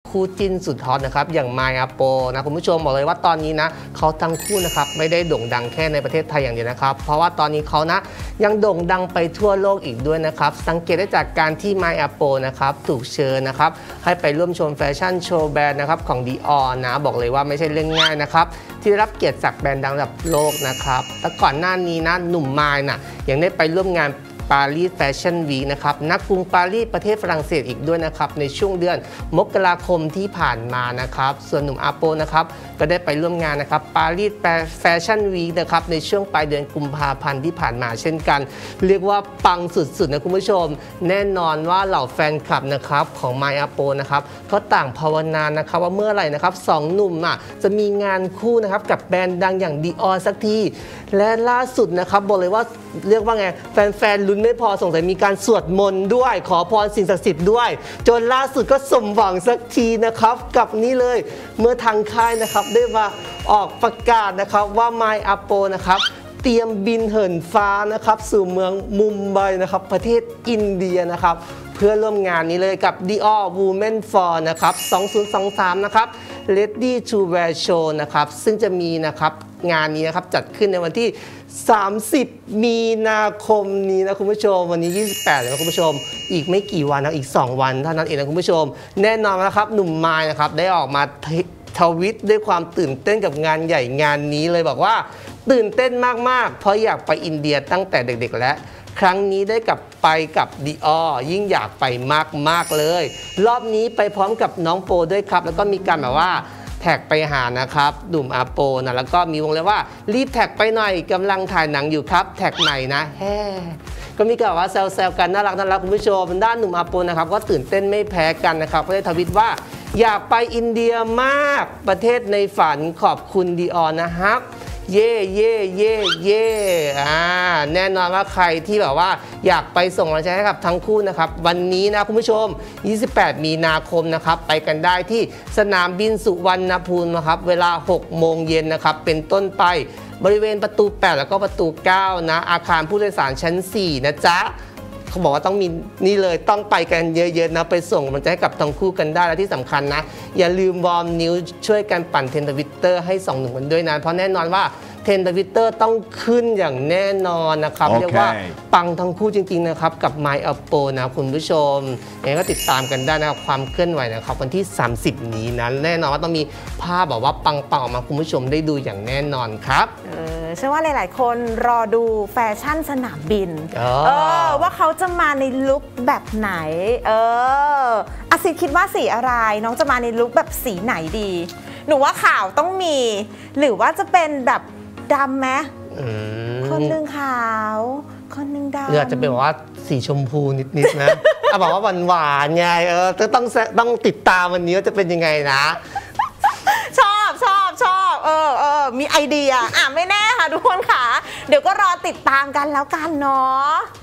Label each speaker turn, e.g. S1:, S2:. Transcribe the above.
S1: คู่จิ้นสุดฮอตนะครับอย่างมายอาโปนะคุณผู้ชมบอกเลยว่าตอนนี้นะเขาทั้งคู่นะครับไม่ได้โด่งดังแค่ในประเทศไทยอย่างเดียวนะครับเพราะว่าตอนนี้เขานะยังโด่งดังไปทั่วโลกอีกด้วยนะครับสังเกตได้จากการที่มายอาโปนะครับถูกเชิญนะครับให้ไปร่วมชมแฟชั่นโชว์แบรนด์นะครับของดีออนะบอกเลยว่าไม่ใช่เรื่องง่ายนะครับที่ได้รับเกียรติจากแบรนด์ดังระดับโลกนะครับแต่ก่อนหน้านี้นะหนุ่มมายนะยังได้ไปร่วมงานปารีสแฟชั่นวีคนะครับณกรุงปารีสประเทศฝรั่งเศสอีกด้วยนะครับในช่วงเดือนมกราคมที่ผ่านมานะครับส่วนหนุ่มอาโปนะครับก็ได้ไปร่วมงานนะครับปารีสแฟชั่นวีคนะครับในช่วงปลายเดือนกุมภาพันธ์ที่ผ่านมาเช่นกันเรียกว่าปังสุดๆนะคุณผู้ชมแน่นอนว่าเหล่าแฟนคลับนะครับของมายอาโปนะครับก็ต่างภาวนานะครับว่าเมื่อไหร่นะครับสองหนุ่มจะมีงานคู่นะครับกับแบรนด์ดังอย่างดีออสักทีและล่าสุดนะครับบอกเลยว่าเรียกว่าไงแฟนๆลุ้นไม่พอสงสัยมีการสวดมนต์ด้วยขอพรสิ่งศักดิ์สิทธิ์ด้วยจนล่าสุดก็สมหวังสักทีนะครับกับนี้เลยเมื่อทางค่ายนะครับได้มาออกประกาศนะครับว่ามายอาโปนะครับเตรียมบินเหินฟ้านะครับสู่เมืองมุมไบนะครับประเทศอินเดียนะครับเพื่อร่วมงานนี้เลยกับ Dior Women for นะครับ2023นะครับ Ready to Wear Show นะครับซึ่งจะมีนะครับงานนี้นะครับจัดขึ้นในวันที่30มีนาคมนี้นะคุณผู้ชมวันนี้28นะคุณผู้ชมอีกไม่กี่วันนะอีก2วันเท่านั้นเองนะคุณผู้ชมแน่นอนนะครับหนุ่มมายนะครับได้ออกมาทวิตด้วยความตื่นเต้นกับงานใหญ่งานนี้เลยบอกว่าตื่นเต้นมากๆเพราะอยากไปอินเดียตั้งแต่เด็กๆและครั้งนี้ได้กลับไปกับดีออยิ่งอยากไปมากๆเลยรอบนี้ไปพร้อมกับน้องโปด้วยครับแล้วก็มีการแบบว่าแท็กไปหานะครับหนุ่มอาโปนะแล้วก็มีวงเล็บว่ารีบแท็กไปหน่อยกำลังถ่ายหนังอยู่ครับแท็กใหม่นะแฮ่ก็มีการว่าแซวๆกันน่ารักคุณผู้ชมด้านหนุ่มอาโปนะครับก็ตื่นเต้นไม่แพ้กันนะครับก็ได้ทวิตว่าอยากไปอินเดียมากประเทศในฝันขอบคุณดีออนะครับเย่แน่นอนว่าใครที่แบบว่าอยากไปส่งกำลังใจให้กับทั้งคู่นะครับวันนี้นะคุณผู้ชม28มีนาคมนะครับไปกันได้ที่สนามบินสุวรรณภูมินะครับเวลา6โมงเย็นนะครับเป็นต้นไปบริเวณประตู8แล้วก็ประตู9นะอาคารผู้โดยสารชั้น4นะจ๊ะเขาบอกว่าต้องมีนี่เลยต้องไปกันเยอะๆนะไปส่งมันจะให้กับทั้งคู่กันได้และที่สำคัญนะอย่าลืมวอร์มนิ้วช่วยกันปั่นเทรนด์ Twitter ให้ส่องหนุ่มกันด้วยนะเพราะแน่นอนว่าเทรนด์ Twitter ต้องขึ้นอย่างแน่นอนนะครับเรียกว่าปังทั้งคู่จริงๆนะครับกับมายอาโปนะคุณผู้ชมยังไงก็ติดตามกันได้นะครับความเคลื่อนไหวนะครับวันที่30นี้นะแน่นอนว่าต้องมีภาพแบบว่าปังๆออกมาคุณผู้ชมได้ดูอย่างแน่นอนครับ
S2: เชื่อว่าหลายๆคนรอดูแฟชั่นสนามบินว่าเขาจะมาในลุคแบบไหนอาซิคิดว่าสีอะไรน้องจะมาในลุคแบบสีไหนดีหนูว่าขาวต้องมีหรือว่าจะเป็นแบบดำไหมคนหนึ่งขาวคนหนึ่งดำ
S1: หรืออาจจะเป็นว่าสีชมพูนิดๆนะบอกว่าหวานๆไงต้องติดตามวันนี้ว่าจะเป็นยังไงนะ
S2: ชอบมีไอเดียไม่แน่ค่ะทุกคนค่ะเดี๋ยวก็รอติดตามกันแล้วกันเนาะ